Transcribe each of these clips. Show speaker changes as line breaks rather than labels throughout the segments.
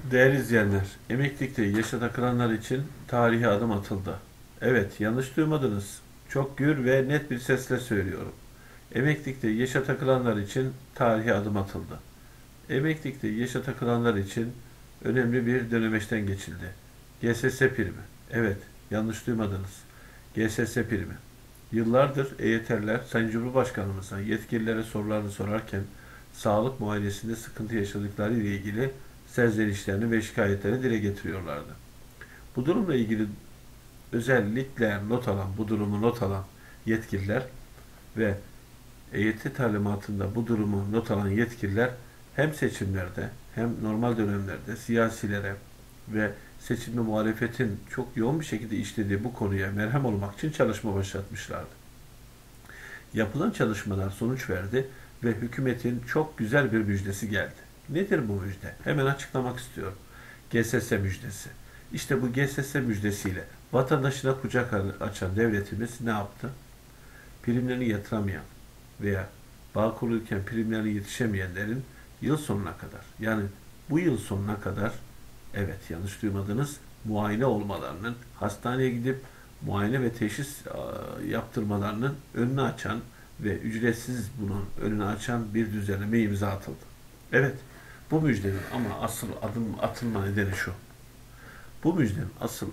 Değerli izleyenler, emeklilikte yaşa takılanlar için tarihi adım atıldı. Evet, yanlış duymadınız. Çok gür ve net bir sesle söylüyorum. Emeklilikte yaşa takılanlar için tarihi adım atıldı. Emeklilikte yaşa takılanlar için önemli bir dönemeçten geçildi. GSS primi. Evet, yanlış duymadınız. GSS primi. Yıllardır EYT'liler Sayın Cumhurbaşkanımıza yetkililere sorularını sorarken sağlık muayenesinde sıkıntı yaşadıkları ile ilgili serzenişlerini ve şikayetlerini dile getiriyorlardı. Bu durumla ilgili özellikle bu durumu not alan yetkililer ve EYT talimatında bu durumu not alan yetkililer hem seçimlerde hem normal dönemlerde siyasilere ve seçimde muhalefetin çok yoğun bir şekilde işlediği bu konuya merhem olmak için çalışma başlatmışlardı. Yapılan çalışmalar sonuç verdi ve hükümetin çok güzel bir müjdesi geldi. Nedir bu müjde? Hemen açıklamak istiyorum. GSS müjdesi. İşte bu GSS müjdesiyle vatandaşına kucak açan devletimiz ne yaptı? Primlerini yatıramayan veya bağ kurulurken primlerine yetişemeyenlerin yıl sonuna kadar, yani bu yıl sonuna kadar, evet yanlış duymadınız, muayene olmalarının, hastaneye gidip muayene ve teşhis yaptırmalarının önünü açan ve ücretsiz bunun önünü açan bir düzenleme imza atıldı. Evet, bu müjdenin ama asıl adım atılma nedeni şu. Bu müjdenin asıl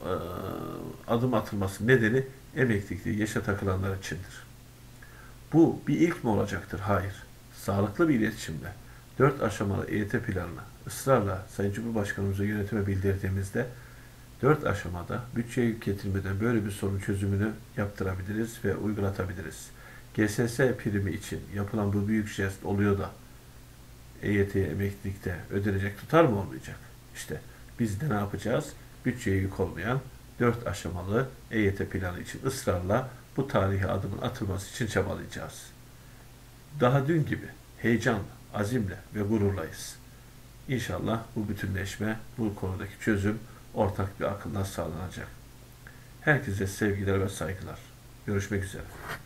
adım atılması nedeni emeklilikte yaşa takılanlar içindir. Bu bir ilk mi olacaktır? Hayır. Sağlıklı bir iletişimde 4 aşamalı EYT planını ısrarla Sayın Cumhurbaşkanımıza yönetime bildirdiğimizde 4 aşamada bütçeye yük getirmeden böyle bir sorun çözümünü yaptırabiliriz ve uygulatabiliriz. GSS primi için yapılan bu büyük jest oluyor da EYT'ye emeklilikte ödenecek tutar mı olmayacak? İşte biz de ne yapacağız? Bütçeye yük olmayan 4 aşamalı EYT planı için ısrarla bu tarihi adımın atılması için çabalayacağız. Daha dün gibi heyecanla, azimle ve gururlayız. İnşallah bu bütünleşme, bu konudaki çözüm ortak bir akılla sağlanacak. Herkese sevgiler ve saygılar. Görüşmek üzere.